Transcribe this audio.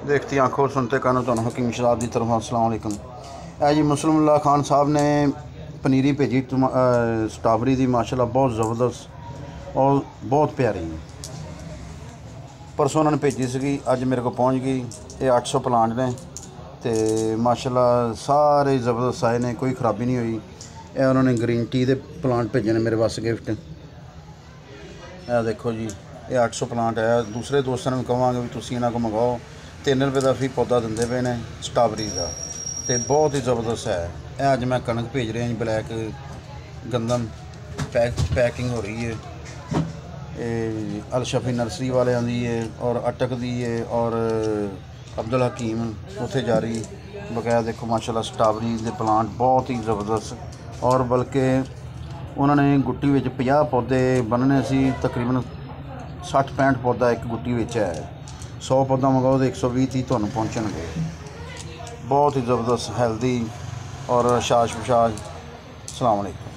देखती आंखों सुनते कानों तो हकीम शराब की तरफ अस्सलाम वालेकुम। जी मुसलमान खान साहब ने पनीरी भेजी स्ट्रॉबेरी की, माशाल्लाह बहुत ज़बरदस्त और बहुत प्यारी। परसों उन्होंने भेजी सी, अज मेरे को पहुँच गई। ये 800 प्लांट ने तो माशाल्लाह सारे ज़बरदस्त आए ने, कोई खराबी नहीं हुई। ये उन्होंने ग्रीन टी के प्लांट भेजे ने मेरे वास गिफ्ट। यह देखो जी, ये 800 प्लांट है। दूसरे दोस्तों ने कहांगे भी तुसीं इन्हां को मंगाओ। 3 रुपये का फ्री पौधा देंदे पे ने स्ट्रॉबेरी का, तो बहुत ही ज़बरदस्त है। यह अज मैं कणक भेज रहा जी, ब्लैक गंदम पैकिंग हो रही है। अलशफी नरसरी वाले दी है और अटक दी है और अब्दुल हकीम उत्थे जा रही बकाया। देखो माशाल्लाह स्ट्रॉबेरी के प्लांट बहुत ही ज़बरदस्त। और बल्कि उन्होंने गुट्टी में 50 पौधे बनने सी, तकरीबन 60-65 पौधा एक गुट्टी में है। 100 पौधा मंगाओ तो 120-30 तुहानूं पहुँचणगे। बहुत ही ज़बरदस्त हैल्दी और शाश पशाश। अस्सलाम वालेकुम।